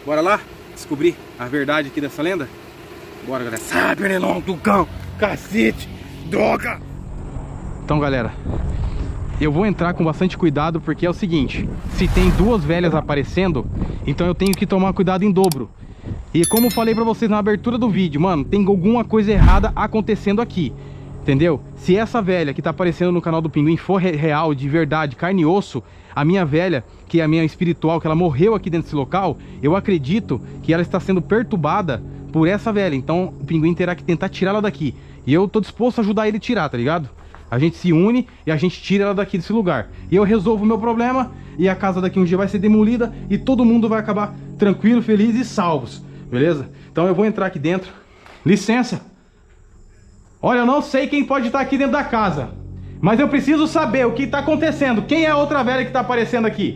Bora lá descobrir a verdade aqui dessa lenda? Bora, galera. Sai, pernilongo do cão, cacete, droga! Então, galera, eu vou entrar com bastante cuidado, porque é o seguinte: se tem duas velhas aparecendo, então eu tenho que tomar cuidado em dobro. E como eu falei pra vocês na abertura do vídeo, mano, tem alguma coisa errada acontecendo aqui, entendeu? Se essa velha que tá aparecendo no canal do Pinguim for real, de verdade, carne e osso, a minha velha, que é a minha espiritual, que ela morreu aqui dentro desse local, eu acredito que ela está sendo perturbada por essa velha. Então o Pinguim terá que tentar tirar ela daqui. E eu tô disposto a ajudar ele a tirar, tá ligado? A gente se une e a gente tira ela daqui desse lugar. E eu resolvo o meu problema, e a casa daqui um dia vai ser demolida e todo mundo vai acabar tranquilo, feliz e salvos. Beleza? Então eu vou entrar aqui dentro. Licença. Olha, eu não sei quem pode estar aqui dentro da casa, mas eu preciso saber o que está acontecendo. Quem é a outra velha que está aparecendo aqui?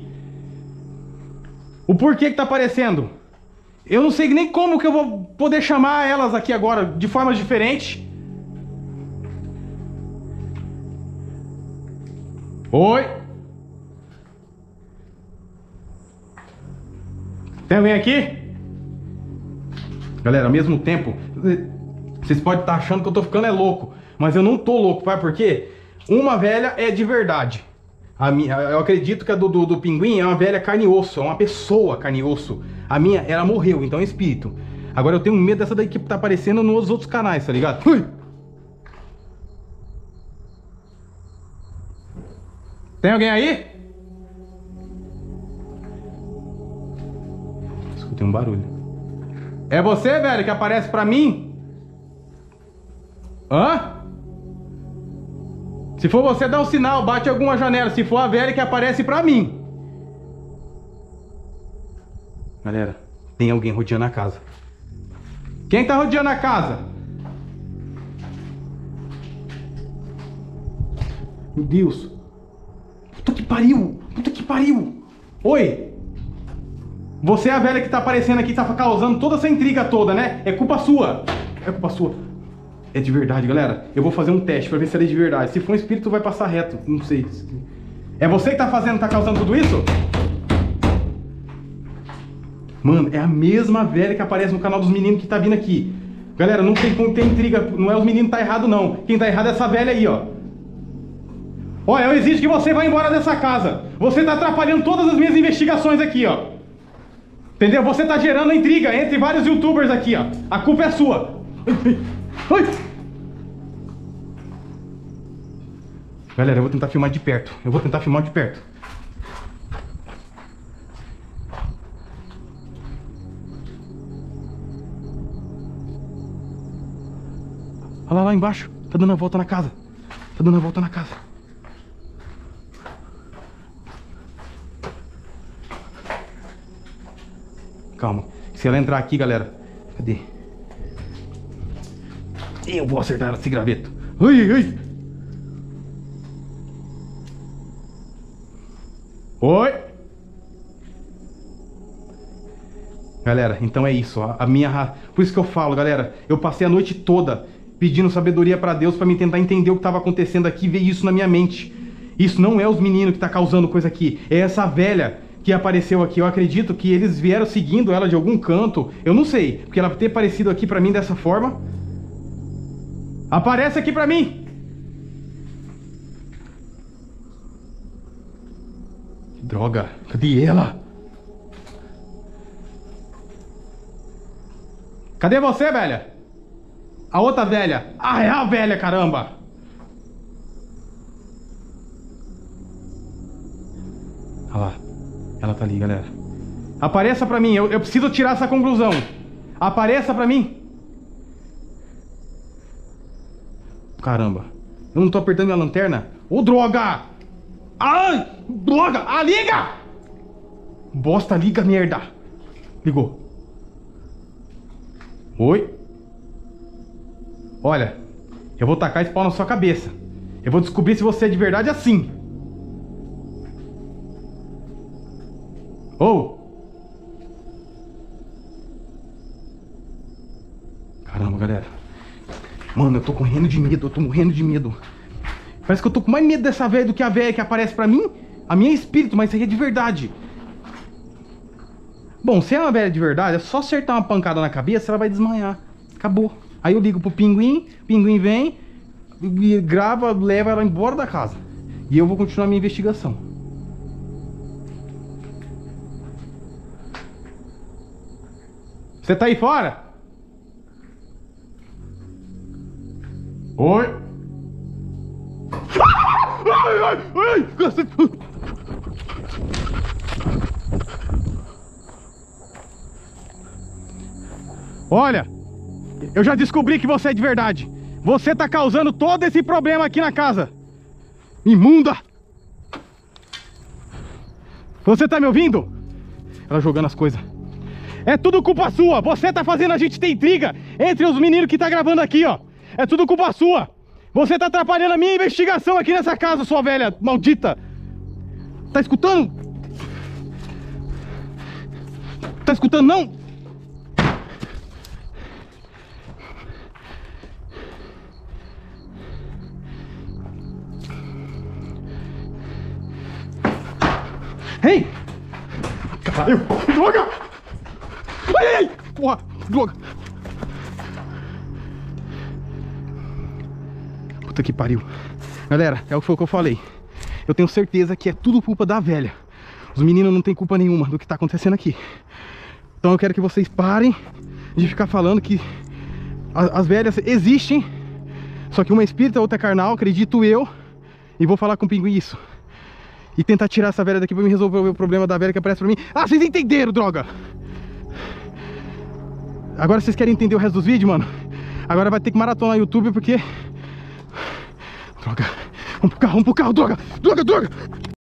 O porquê que está aparecendo? Eu não sei nem como que eu vou poder chamar elas aqui agora de formas diferentes. Oi? Tem alguém aqui? Galera, ao mesmo tempo, vocês podem estar achando que eu tô ficando louco, mas eu não tô louco, sabe por quê? Uma velha é de verdade. A minha, eu acredito que a do Pinguim é uma velha carne e osso, é uma pessoa carne e osso. A minha, ela morreu, então é espírito. Agora eu tenho medo dessa daí que tá aparecendo nos outros canais, tá ligado? Ui! Tem alguém aí? Escutei um barulho. É você, velho, que aparece pra mim? Hã? Se for você, dá um sinal, bate alguma janela. Se for a velha que aparece pra mim. Galera, tem alguém rodeando a casa. Quem tá rodeando a casa? Meu Deus. Puta que pariu. Puta que pariu. Oi. Você é a velha que tá aparecendo aqui, tá causando toda essa intriga toda, né? É culpa sua. É culpa sua. É de verdade, galera. Eu vou fazer um teste pra ver se ela é de verdade. Se for um espírito, vai passar reto. Não sei. É você que tá fazendo, tá causando tudo isso? Mano, é a mesma velha que aparece no canal dos meninos que tá vindo aqui. Galera, não tem como ter intriga. Não é os meninos que tá errado, não. Quem tá errado é essa velha aí, ó. Olha, eu exijo que você vá embora dessa casa. Você tá atrapalhando todas as minhas investigações aqui, ó. Entendeu? Você tá gerando intriga entre vários youtubers aqui, ó. A culpa é sua. Ai. Galera, eu vou tentar filmar de perto. Olha lá embaixo. Tá dando a volta na casa. Calma. Se ela entrar aqui, galera. Cadê? Eu vou acertar ela, esse graveto. Ai, ai. Oi. Galera, então é isso. A minha... Por isso que eu falo, galera. Eu passei a noite toda pedindo sabedoria pra Deus, pra me tentar entender o que tava acontecendo aqui e ver isso na minha mente. Isso não é os meninos que tá causando coisa aqui. É essa velha que apareceu aqui. Eu acredito que eles vieram seguindo ela de algum canto. Eu não sei, porque ela ter aparecido aqui pra mim dessa forma. Aparece aqui pra mim. Que droga, cadê ela? Cadê você, velha? A outra velha. Ah, é a velha, caramba. Olha lá. Ela tá ali, galera. Apareça pra mim, eu preciso tirar essa conclusão. Apareça pra mim. Caramba. Eu não tô apertando minha lanterna? Ô, droga! Ai! Droga! Ah, liga! Bosta, liga, merda. Ligou. Oi? Olha, eu vou tacar esse pau na sua cabeça. Eu vou descobrir se você é de verdade assim. Oh! Caramba, galera. Mano, eu tô morrendo de medo. Parece que eu tô com mais medo dessa velha do que a velha que aparece pra mim. A minha é espírito, mas isso aí é de verdade. Bom, se é uma velha de verdade, é só acertar uma pancada na cabeça, ela vai desmaiar. Acabou. Aí eu ligo pro Pinguim, Pinguim vem, grava, leva ela embora da casa. E eu vou continuar minha investigação. Você tá aí fora? Oi? Ai, ai, ai! Olha, eu já descobri que você é de verdade. Você tá causando todo esse problema aqui na casa. Imunda! Você tá me ouvindo? Ela jogando as coisas. É tudo culpa sua. Você tá fazendo a gente ter intriga entre os meninos que tá gravando aqui, ó. É tudo culpa sua. Você tá atrapalhando a minha investigação aqui nessa casa, sua velha maldita. Tá escutando? Tá escutando, não? Ei! Caralho! Droga! Ai, ai, ai! Porra! Droga! Puta que pariu. Galera, é o que eu falei. Eu tenho certeza que é tudo culpa da velha. Os meninos não têm culpa nenhuma do que tá acontecendo aqui. Então eu quero que vocês parem de ficar falando que as velhas existem. Só que uma é espírita, a outra é carnal, acredito eu. E vou falar com o Pinguim isso. E tentar tirar essa velha daqui pra me resolver o problema da velha que aparece pra mim. Ah, vocês entenderam, droga! Agora vocês querem entender o resto dos vídeos, mano? Agora vai ter que maratonar no YouTube porque... Droga! Vamos pro carro, droga! Droga, droga!